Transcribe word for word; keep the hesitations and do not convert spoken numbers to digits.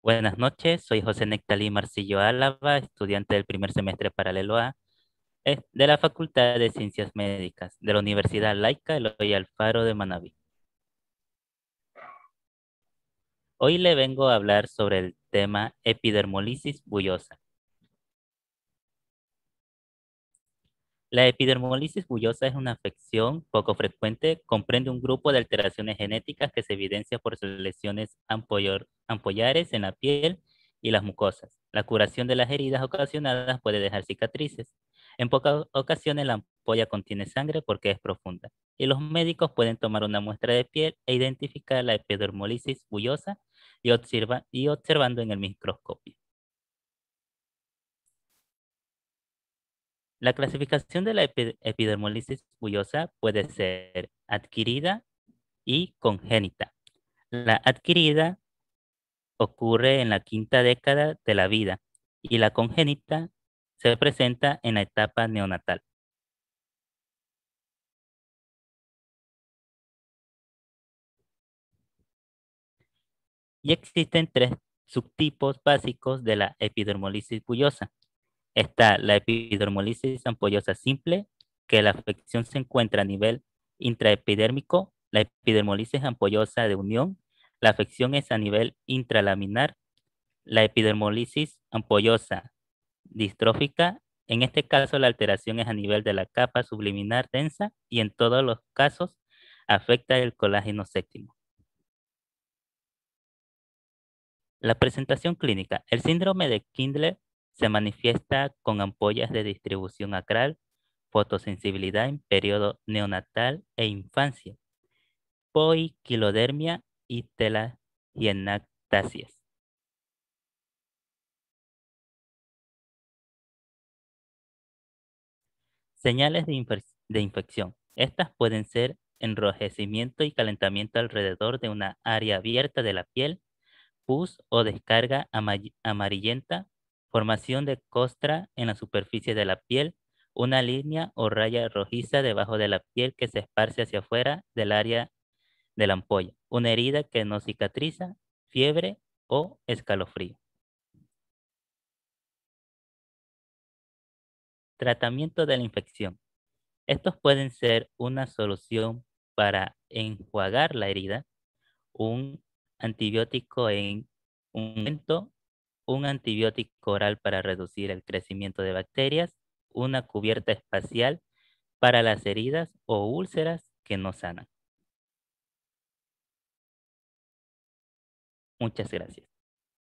Buenas noches, soy José Nectalí Marcillo Álava, estudiante del primer semestre paralelo A eh, de la Facultad de Ciencias Médicas de la Universidad Laica Eloy Alfaro de Manabí. Hoy le vengo a hablar sobre el tema epidermolisis bullosa. La epidermolisis bullosa es una afección poco frecuente, comprende un grupo de alteraciones genéticas que se evidencia por lesiones ampollor- ampollares en la piel y las mucosas. La curación de las heridas ocasionadas puede dejar cicatrices. En pocas ocasiones la ampolla contiene sangre porque es profunda, y los médicos pueden tomar una muestra de piel e identificar la epidermolisis bullosa y, observa- y observando en el microscopio. La clasificación de la epi- epidermolisis bullosa puede ser adquirida y congénita. La adquirida ocurre en la quinta década de la vida y la congénita se presenta en la etapa neonatal. Y existen tres subtipos básicos de la epidermolisis bullosa. Está la epidermolisis ampollosa simple, que la afección se encuentra a nivel intraepidérmico, la epidermolisis ampollosa de unión, la afección es a nivel intralaminar, la epidermolisis ampollosa distrófica, en este caso la alteración es a nivel de la capa subliminar densa y en todos los casos afecta el colágeno séptimo. La presentación clínica. El síndrome de Kindler se manifiesta con ampollas de distribución acral, fotosensibilidad en periodo neonatal e infancia, poiquilodermia y telangiectasias. Señales de, infer- de infección. Estas pueden ser enrojecimiento y calentamiento alrededor de una área abierta de la piel, pus o descarga ama- amarillenta, formación de costra en la superficie de la piel, una línea o raya rojiza debajo de la piel que se esparce hacia afuera del área de la ampolla, una herida que no cicatriza, fiebre o escalofrío. Tratamiento de la infección. Estos pueden ser una solución para enjuagar la herida, un antibiótico en un momento, un antibiótico oral para reducir el crecimiento de bacterias, una cubierta espacial para las heridas o úlceras que no sanan. Muchas gracias.